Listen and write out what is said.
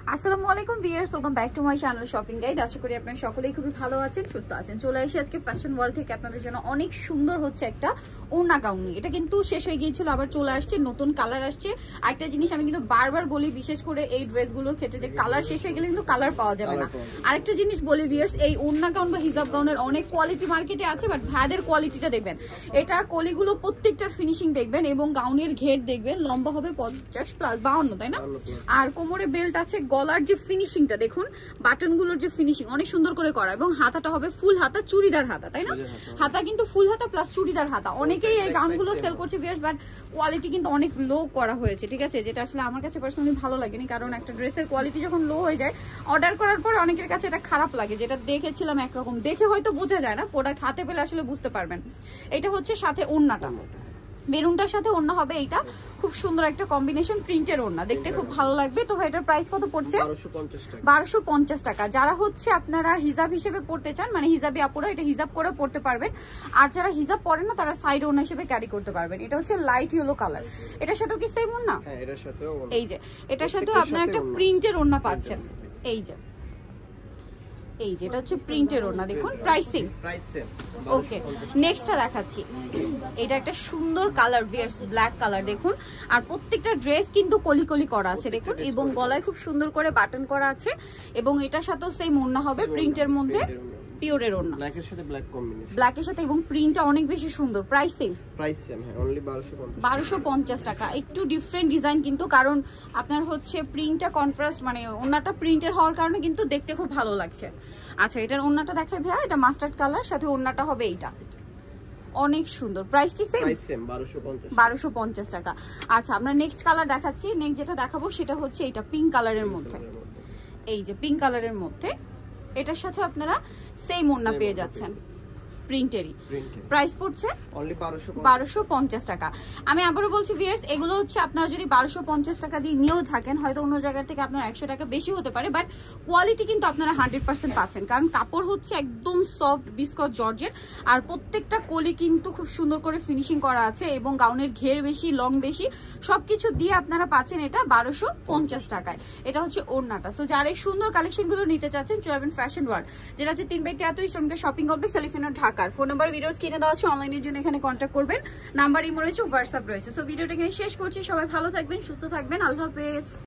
আসসালামু আলাইকুম viewers, welcome back to my channel shopping guide. আশা করি আপনারা সকলেই খুবই ভালো আছেন, সুস্থ আছেন। চলে এসে আজকে ফ্যাশন ওয়ার্ল্ড থেকে আপনাদের জন্য অনেক সুন্দর হচ্ছে একটা ওড়না গাউন নিয়ে। এটা কিন্তু শেষ হয়ে গিয়েছিল, আবার চলে আসছে, নতুন কালার আসছে। একটা জিনিস আমি কিন্তু বারবার বলি, বিশেষ করে এই ড্রেসগুলোর ক্ষেত্রে, যে কালার শেষ হয়ে গেলে কিন্তু কালার পাওয়া যাবে না। আরেকটা জিনিস বলি ভিউয়ার্স, এই ওড়না গাউন বা হিজাব গাউনের অনেক কোয়ালিটি মার্কেটে আছে, বাট ভাইদের কোয়ালিটিটা দেখবেন। এটা কলিগুলো প্রত্যেকটার ফিনিশিং দেখবেন এবং গাউনের ঘের দেখবেন, লম্বা হবে 50+52, তাই না? আর কোমরে বেল্ট আছে, গলার যে ফিনিশিংটা দেখুন, বাটনগুলোর যে ফিনিশিং অনেক সুন্দর করে করা, এবং হাতাটা হবে ফুল হাতা, চুড়িদার হাতা, তাই না? হাতা কিন্তু ফুল হাতা প্লাস চুড়িদার হাতা। অনেকেই এই গাউনগুলো সেল করছে ভিউয়ার্স, বাট কোয়ালিটি কিন্তু অনেক লো করা হয়েছে, ঠিক আছে? যেটা আসলে আমার কাছে পার্সোনালি ভালো লাগেনি, কারণ একটা ড্রেসের কোয়ালিটি যখন লো হয়ে যায়, অর্ডার করার পরে অনেকের কাছে এটা খারাপ লাগে। যেটা দেখেছিলাম একরকম, দেখে হয়তো বোঝা যায় না, প্রোডাক্ট হাতে পেলে আসলে বুঝতে পারবেন। এটা হচ্ছে সাথে ওড়নাটা, মেরুনটার সাথে ওড়না হবে। এইটা খুব সুন্দর একটা কম্বিনেশন, প্রিন্টের ওড়না, দেখতে খুব ভালো লাগবে। তো এটার প্রাইস কত পড়ছে? 1250 টাকা। যারা হচ্ছে আপনারা হিজাব হিসেবে পড়তে চান, মানে হিজাবি আপুরা এটা হিজাব করে পড়তে পারবেন, আর যারা হিজাব পরে না তারা সাইড ওড়না হিসেবে ক্যারি করতে পারবেন। এটা হচ্ছে লাইট ইয়েলো কালার। এটার সাথেও কি সেম ওড়না? হ্যাঁ, এটার সাথেও ওড়না। এই যে এটার সাথেও আপনারা একটা প্রিন্টের ওড়না পাচ্ছেন। এই যে এটা হচ্ছে প্রিন্টের ওড়না, দেখুন প্রাইসিং। ওকে, নেক্সটটা দেখাচ্ছি। এটা একটা সুন্দর কালার, ভিয়ার্স ব্ল্যাক কালার, দেখুন। আর প্রত্যেকটা ড্রেস কিন্তু কলি কলি করা আছে দেখুন, এবং গলায় খুব সুন্দর করে বাটন করা আছে, এবং এটার সাথেও সেম ওড়না হবে প্রিন্টের মধ্যে, পিওরের ওড়না, ব্ল্যাকের সাথে ব্ল্যাক কম্বিনেশন, ব্ল্যাকের সাথে, এবং প্রিন্টটা অনেক বেশি সুন্দর। প্রাইসিং হ্যাঁ অনলি 1250 টাকা। একটু ডিফারেন্ট ডিজাইন কিন্তু, কারণ আপনার হচ্ছে প্রিন্টটা কন্ট্রাস্ট, মানে ওড়নাটা প্রিন্টের হওয়ার কারণে কিন্তু দেখতে খুব ভালো লাগছে। আচ্ছা, এটার ওড়নাটা দেখাই ভাইয়া, এটা মাস্টার্ড কালার, সাথে ওড়নাটা হবে এইটা, অনেক সুন্দর। প্রাইস কি সেম? 1250 টাকা। আচ্ছা, আমরা নেক্সট কালার দেখাচ্ছি। নেক্সট যেটা দেখাবো সেটা হচ্ছে এটা পিঙ্ক কালারের মধ্যে। এই যে পিঙ্ক কালারের মধ্যে, এটার সাথে আপনারা সেম ওড়না পেয়ে যাচ্ছেন, প্রিন্টেরই। প্রাইস পড়ছে অনলি 1250 টাকা। আমি আবারও বলছি ভিউয়ার্স, এগুলো হচ্ছে আপনারা যদি 1250 টাকা দিয়ে নিয়েও থাকেন, হয়তো অন্য জায়গা থেকে আপনার 100 টাকা বেশি হতে পারে, বাট কোয়ালিটি কিন্তু আপনারা 100% পাচ্ছেন, কারণ কাপড় হচ্ছে একদম সফট বিস্কট জর্জের, আর প্রত্যেকটা কলি কিন্তু খুব সুন্দর করে ফিনিশিং করা আছে, এবং গাউনের ঘের বেশি, লং বেশি, সবকিছু দিয়ে আপনারা পাচ্ছেন এটা 1250 টাকায়। এটা হচ্ছে ওড়নাটা। সো যারা এই সুন্দর কালেকশনগুলো নিতে চাচ্ছেন, চলে যাবেন ফ্যাশন ওয়ার্ল্ড, যেটা হচ্ছে 3/23 শ্রমিকের shopping complex, elephant road, Dhaka. Phone number videos কিনে দেওয়া আছে, অনলাইনের জন্য এখানে কন্ট্যাক্ট করবেন। নাম্বার ইমো রয়েছে, হোয়াটসঅ্যাপ রয়েছে। সো ভিডিওটা এখানে শেষ করছি। সবাই ভালো থাকবেন, সুস্থ থাকবেন, আল্লাহ হাফেজ।